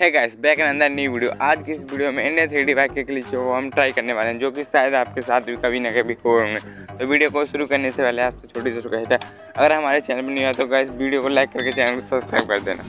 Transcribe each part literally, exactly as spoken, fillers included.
है guys, back in अंदर new video. आज की इस वीडियो में इंडियन थ्री डी बाइक के ग्लिच को हम ट्राई करने वाले हैं, जो कि शायद आपके साथ भी कभी ना कभी हो होंगे। तो वीडियो को शुरू करने से पहले आपसे छोटी सी रिक्वेस्ट है, अगर हमारे चैनल पर नहीं आया तो गाइस वीडियो को लाइक करके चैनल को सब्सक्राइब कर देना।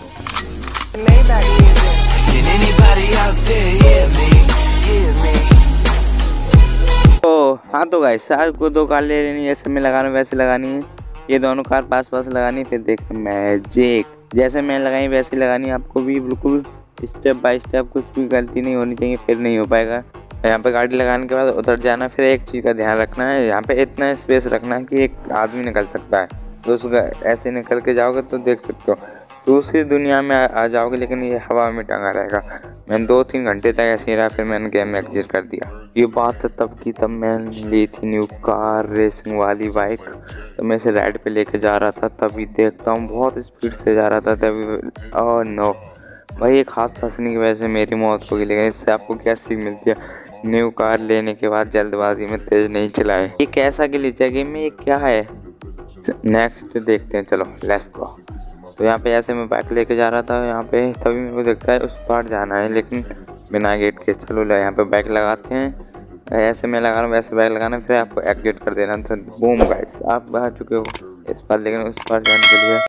तो हाँ तो गाइस, आज को दो कार ले लेनी है, जैसे मैं लगाना वैसे लगानी है। ये दोनों कार पास पास लगानी, फिर देख मैजिक जैसे मैं लगाई वैसे लगानी है। आपको भी बिल्कुल स्टेप बाय स्टेप, कुछ भी गलती नहीं होनी चाहिए, फिर नहीं हो पाएगा। यहाँ पे गाड़ी लगाने के बाद उतर जाना। फिर एक चीज़ का ध्यान रखना है, यहाँ पे इतना स्पेस रखना है कि एक आदमी निकल सकता है। तो उसका ऐसे निकल के जाओगे तो देख सकते हो दूसरी दुनिया में आ जाओगे, लेकिन ये हवा में टंगा रहेगा। मैंने दो तीन घंटे तक ऐसे ही रहा, फिर मैंने गेम में एग्जिट कर दिया। ये बात तब की तब मैंने ली थी न्यू कार रेसिंग वाली बाइक। तो मैं इसे राइड पे लेके जा रहा था, तभी देखता हूँ बहुत स्पीड से जा रहा था। तभी ओह नो भाई, एक हाथ फंसने की वजह से मेरी मौत हो गई। लेकिन इससे आपको क्या सीख मिलती है? न्यू कार लेने के बाद जल्दबाजी में तेज नहीं चलाएं। ये कैसा ग्लिच है गेम में, ये क्या है? नेक्स्ट देखते हैं, चलो लेट्स गो। तो यहाँ पे ऐसे मैं बाइक लेके जा रहा था यहाँ पे, तभी मेरे को देखता है उस पार जाना है, लेकिन बिना गेट के। चलो यहाँ पे बाइक लगाते हैं, ऐसे मैं लगा रहा हूँ वैसे बाइक लगाना, फिर आपको एग्जिट कर देना। तो बूम गाइस, आप आ चुके हो इस पार, लेकिन उस पार जाने के लिए